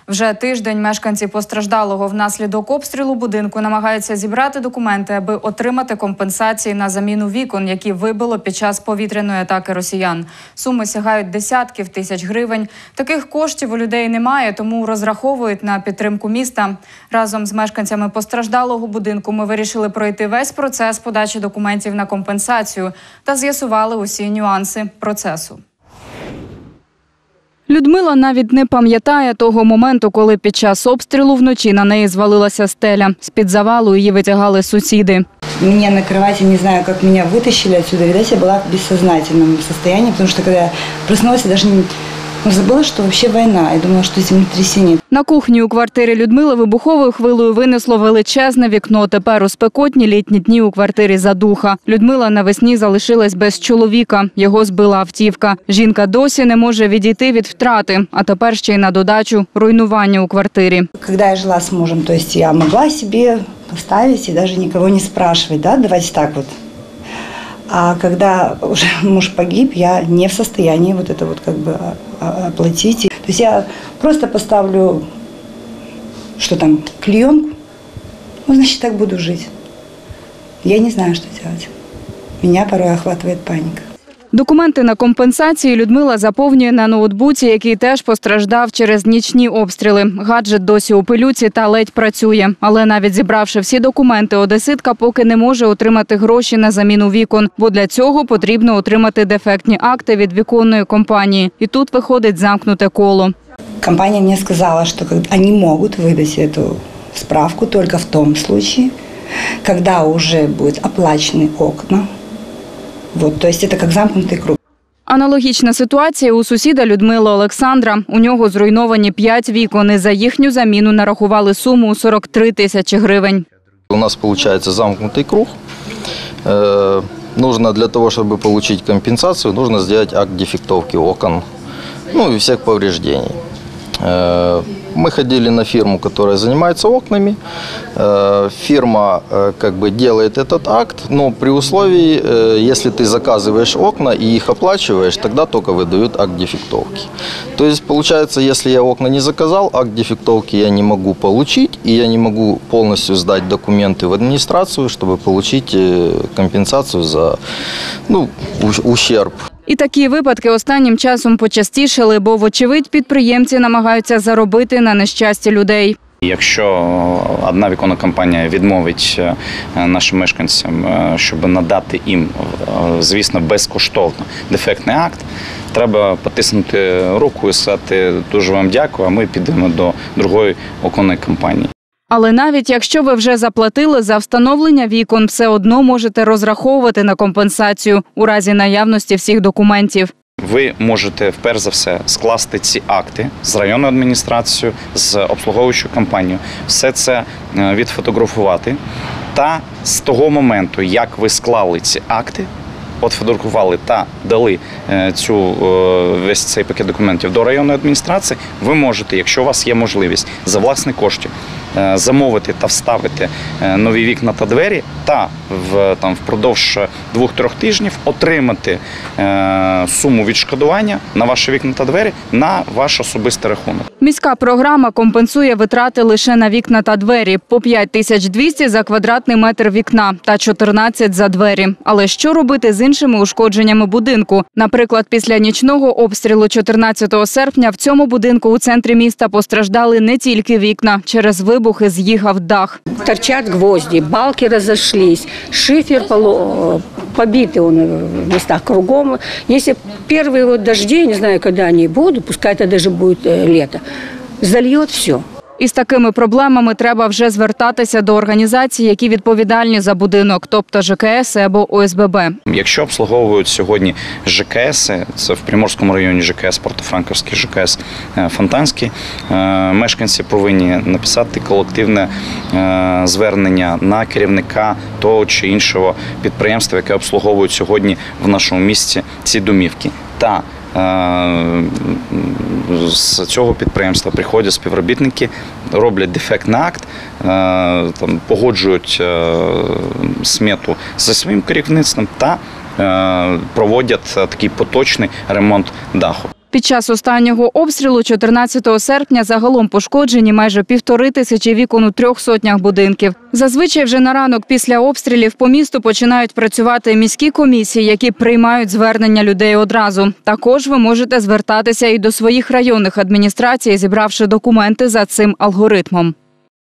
Вже тиждень мешканці постраждалого внаслідок обстрілу будинку намагаються зібрати документи, аби отримати компенсації на заміну вікон, які вибило під час повітряної атаки росіян. Суми сягають десятків тисяч гривень. Таких коштів у людей немає, тому розраховують на підтримку міста. Разом з мешканцями постраждалого будинку ми вирішили пройти весь процес подачі документів на компенсацію та з'ясували усі нюанси процесу. Людмила навіть не пам'ятає того моменту, коли під час обстрілу вночі на неї звалилася стеля. З-під завалу її витягали сусіди. Меня на кровати, не знаю, как меня вытащили отсюда. Видать, я была в бессознательном состоянии, потому что когда я проснулась, я даже забыла, что вообще война. Я думала, что землетрясение. На кухні у квартирі Людмили вибуховою хвилею винесло величезне вікно. Тепер у спекотні літні дні у квартирі задуха. Людмила навесні залишилась без чоловіка. Його збила автівка. Жінка досі не може відійти від втрати, а тепер ще й на додачу руйнування у квартирі. Когда я жила с мужем, то есть я могла себе поставить и даже никого не спрашивать, да, давайте так вот. А когда уже муж погиб, я не в состоянии вот это вот как бы оплатить. То есть я просто поставлю, что там, клеенку, ну, значит, так буду жить. Я не знаю, что делать. Меня порой охватывает паника. Документи на компенсації Людмила заповнює на ноутбуці, який теж постраждав через нічні обстріли. Гаджет досі у пилюці та ледь працює. Але навіть зібравши всі документи, одеситка поки не може отримати гроші на заміну вікон, бо для цього потрібно отримати дефектні акти від віконної компанії. І тут виходить замкнуте коло. Компания мне сказала, что они могут выдать эту справку только в том случае, когда уже будут оплачены окна. Вот, то есть это как замкнутый круг. Аналогічна ситуація у сусіда Людмили Олександра. У нього зруйновані 5 вікон, і за їхню заміну нарахували суму у 43 тисячі гривень. У нас получается замкнутый круг. Нужно для того, чтобы получить компенсацию, нужно сделать акт дефектовки окон, ну и всех повреждений. Мы ходили на фирму, которая занимается окнами. Фирма как бы делает этот акт, но при условии, если ты заказываешь окна и их оплачиваешь, тогда только выдают акт дефектовки. То есть получается, если я окна не заказал, акт дефектовки я не могу получить, и я не могу полностью сдать документы в администрацию, чтобы получить компенсацию за ущерб. І такі випадки останнім часом почастішали, бо, вочевидь, підприємці намагаються заробити на нещасті людей. Якщо одна віконна компанія відмовить нашим мешканцям, щоб надати їм, звісно, безкоштовно дефектний акт, треба потиснути руку і сказати «дуже вам дякую», а ми підемо до другої віконної компанії. Але навіть якщо ви вже заплатили за встановлення вікон, все одно можете розраховувати на компенсацію у разі наявності всіх документів. Ви можете, перш за все, скласти ці акти з районною адміністрацією, з обслуговуючою компанією, все це відфотографувати. Та з того моменту, як ви склали ці акти, фотографували та дали весь цей пакет документів до районної адміністрації, ви можете, якщо у вас є можливість, за власні кошти замовити та вставити нові вікна та двері та впродовж 2-3 тижнів отримати суму відшкодування на ваші вікна та двері на ваш особистий рахунок. Міська програма компенсує витрати лише на вікна та двері – по 5200 за квадратний метр вікна та 14 за двері. Але що робити з іншими ушкодженнями будинку? Наприклад, після нічного обстрілу 14 серпня в цьому будинку у центрі міста постраждали не тільки вікна. Через вибухи з'їхав дах. Торчат гвозди, балки разошлись, шифер побитый он в местах кругом. Если первые дожди, не знаю, когда они будут, пускай это даже будет лето, зальет все. Із такими проблемами треба вже звертатися до організацій, які відповідальні за будинок, тобто ЖКС або ОСББ. Якщо обслуговують сьогодні ЖКС, це в Приморському районі ЖКС, Портофранківський ЖКС, Фонтанський, мешканці повинні написати колективне звернення на керівника того чи іншого підприємства, яке обслуговують сьогодні в нашому місті ці домівки. Та з цього підприємства приходять співробітники, роблять дефектний акт, погоджують смету зі своїм керівництвом та проводять такий поточний ремонт даху. Під час останнього обстрілу 14 серпня загалом пошкоджені майже 1500 вікон у 300 будинків. Зазвичай вже на ранок після обстрілів по місту починають працювати міські комісії, які приймають звернення людей одразу. Також ви можете звертатися і до своїх районних адміністрацій, зібравши документи за цим алгоритмом.